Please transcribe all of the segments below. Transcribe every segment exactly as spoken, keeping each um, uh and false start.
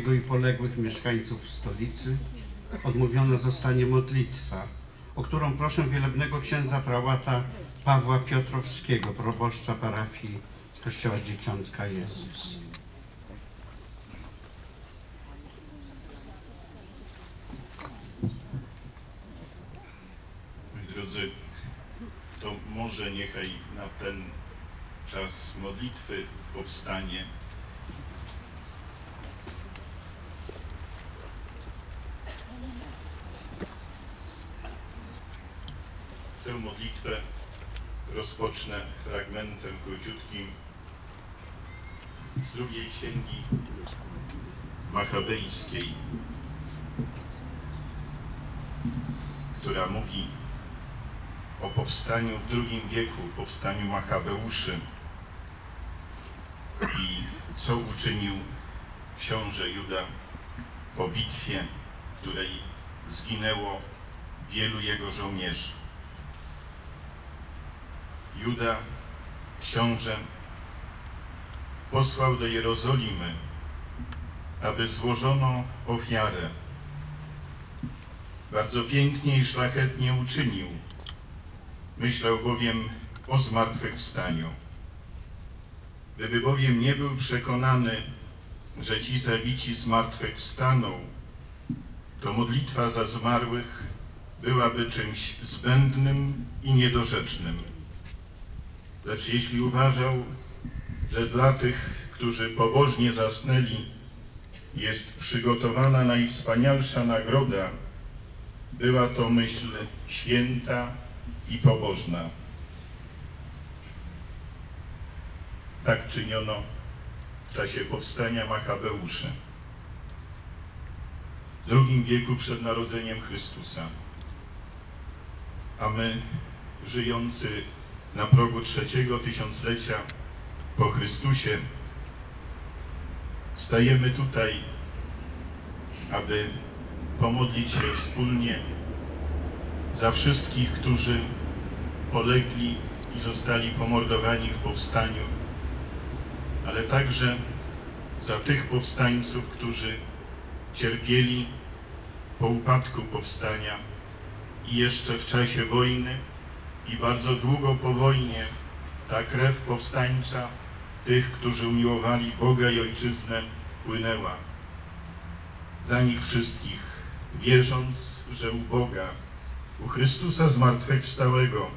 Wielkopolskiego i poległych mieszkańców stolicy odmówiona zostanie modlitwa, o którą proszę wielebnego księdza prałata Pawła Piotrowskiego, proboszcza parafii Kościoła Dzieciątka Jezus. Moi drodzy, to może niechaj na ten czas modlitwy powstanie. Tę modlitwę rozpocznę fragmentem króciutkim z drugiej księgi machabejskiej, która mówi o powstaniu w drugim wieku, powstaniu Machabeuszy i co uczynił książę Juda po bitwie, w której zginęło wielu jego żołnierzy. Juda, książę, posłał do Jerozolimy, aby złożono ofiarę. Bardzo pięknie i szlachetnie uczynił. Myślał bowiem o zmartwychwstaniu. Gdyby bowiem nie był przekonany, że ci zabici zmartwychwstaną, to modlitwa za zmarłych byłaby czymś zbędnym i niedorzecznym. Lecz jeśli uważał, że dla tych, którzy pobożnie zasnęli, jest przygotowana najwspanialsza nagroda, była to myśl święta i pobożna. Tak czyniono w czasie powstania Machabeuszy w drugim wieku przed narodzeniem Chrystusa. A my, żyjący na progu trzeciego tysiąclecia po Chrystusie, stajemy tutaj, aby pomodlić się wspólnie za wszystkich, którzy polegli i zostali pomordowani w powstaniu, ale także za tych powstańców, którzy cierpieli po upadku powstania i jeszcze w czasie wojny i bardzo długo po wojnie ta krew powstańcza tych, którzy umiłowali Boga i Ojczyznę, płynęła. Za nich wszystkich, wierząc, że u Boga, u Chrystusa zmartwychwstałego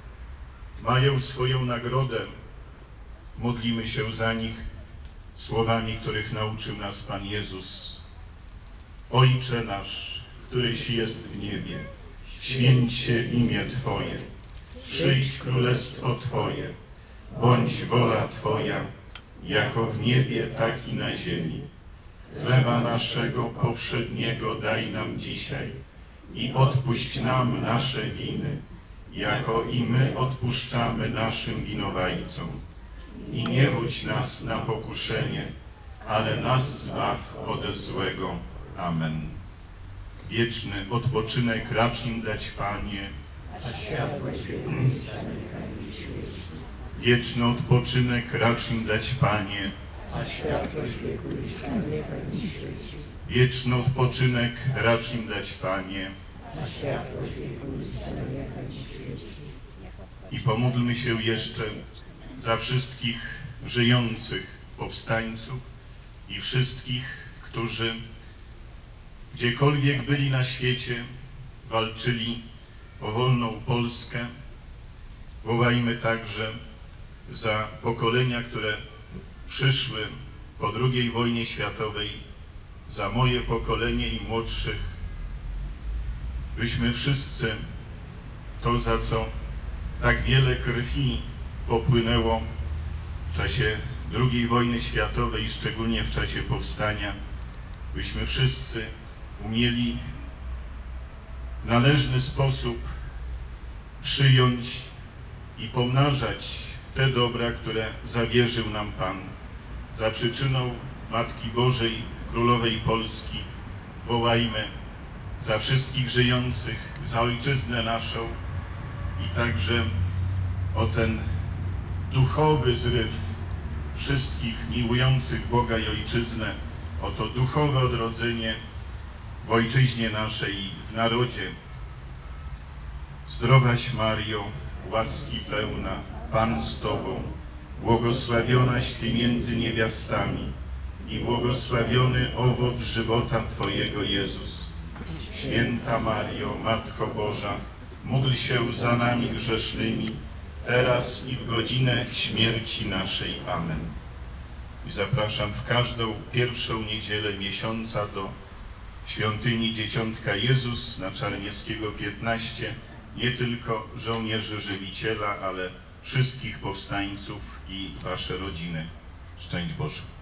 mają swoją nagrodę, modlimy się za nich słowami, których nauczył nas Pan Jezus. Ojcze nasz, któryś jest w niebie, święć się imię Twoje, przyjdź królestwo Twoje, bądź wola Twoja, jako w niebie, tak i na ziemi. Chleba naszego powszedniego daj nam dzisiaj i odpuść nam nasze winy, jako i my odpuszczamy naszym winowajcom. I nie wódź nas na pokuszenie, ale nas zbaw ode złego. Amen. Wieczny odpoczynek racz im dać, Panie, a światłość wieku nie świeci. Wieczny odpoczynek racz im dać, Panie, A światłość wieku nie świeci. Wieczny odpoczynek racz im dać, Panie. A światłość wieku nie świeci. I pomódlmy się jeszcze za wszystkich żyjących powstańców i wszystkich, którzy gdziekolwiek byli na świecie, walczyli o wolną Polskę. Wołajmy także za pokolenia, które przyszły po drugiej wojnie światowej, za moje pokolenie i młodszych, byśmy wszyscy to, za co tak wiele krwi popłynęło w czasie drugiej wojny światowej i szczególnie w czasie powstania, byśmy wszyscy umieli w należny sposób przyjąć i pomnażać te dobra, które zawierzył nam Pan. Za przyczyną Matki Bożej, Królowej Polski, wołajmy za wszystkich żyjących, za Ojczyznę naszą i także o ten duchowy zryw wszystkich miłujących Boga i Ojczyznę, o to duchowe odrodzenie w ojczyźnie naszej i w narodzie. Zdrowaś Mario, łaski pełna, Pan z Tobą, błogosławionaś Ty między niewiastami i błogosławiony owoc żywota Twojego Jezus. Święta Mario, Matko Boża, módl się za nami grzesznymi, teraz i w godzinę śmierci naszej. Amen. I zapraszam w każdą pierwszą niedzielę miesiąca do świątyni Dzieciątka Jezus na Czarnieckiego piętnaście, nie tylko żołnierzy żywiciela, ale wszystkich powstańców i wasze rodziny. Szczęść Boże.